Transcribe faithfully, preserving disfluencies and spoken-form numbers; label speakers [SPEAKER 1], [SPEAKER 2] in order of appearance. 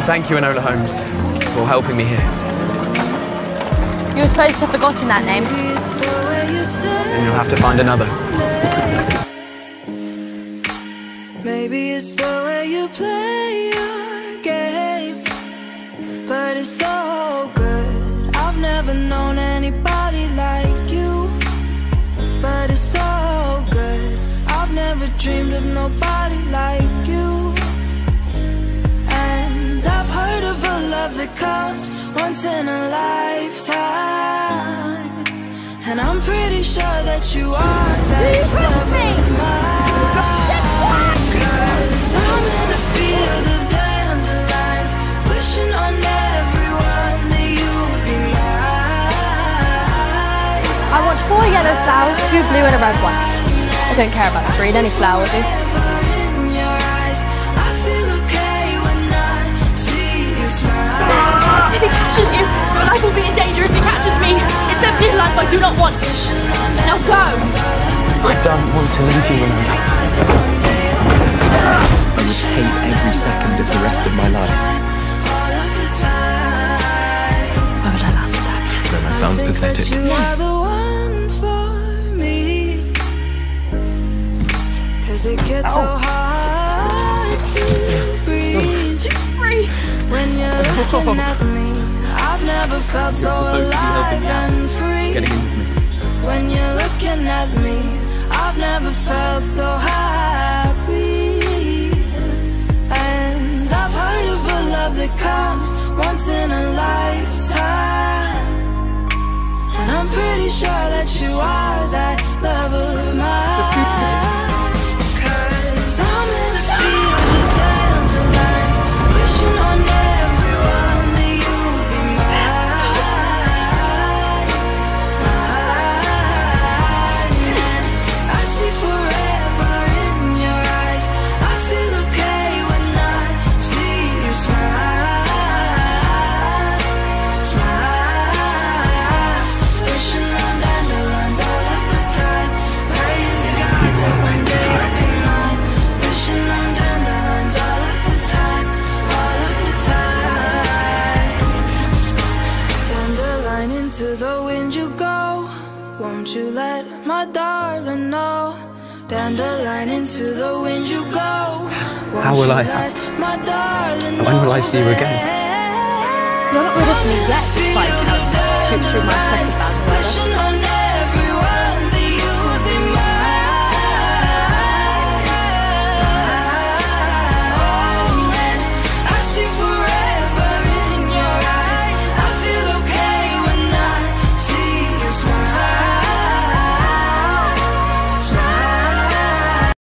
[SPEAKER 1] Thank you, Enola Holmes, for helping me here.
[SPEAKER 2] You were supposed to have forgotten that name.
[SPEAKER 1] And you'll have to find another.
[SPEAKER 3] Maybe it's the way you play your game, but it's so good. I've never known anybody like you, but it's so good. I've never dreamed of nobody like you. And I've heard of a love that comes once in a lifetime, and I'm pretty sure that you are that love of mine. Cause I'm in a field of dandelions, wishing on everyone that you'd be mine.
[SPEAKER 2] I want four yellow flowers, two blue and a red one. I don't care about the breed, any flower will do.
[SPEAKER 4] If he catches you, your life will be in danger. If he catches me, it's simply a life I do not want. Now go!
[SPEAKER 1] I don't want to leave you, Enola.
[SPEAKER 5] I would hate every second of the rest of my life.
[SPEAKER 2] Why would I laugh at that?
[SPEAKER 5] No, that sounds pathetic.
[SPEAKER 3] It gets so hard to breathe when you're looking at me. I've never felt so alive and free. When you're looking at me, I've never felt so happy. And I've heard of a love that comes once in a lifetime, and I'm pretty sure that you are that love of mine. Cause I'm in a field of dandelions, wishing on everyone that you'd be mine, mine. And I see forever in your eyes. I feel okay when I see you smile, smile. Wishing on dandelions all of the time, praying to God that one day you'll be mine. Wishing on dandelions all of the time, all of the time. Dandelion, into the wind you go. Won't you let my darling know? Dandelion, into the wind you go.
[SPEAKER 1] How will I have? When will I see you again?
[SPEAKER 2] You're not rid of me yet, despite how took through my precious vows or whatever.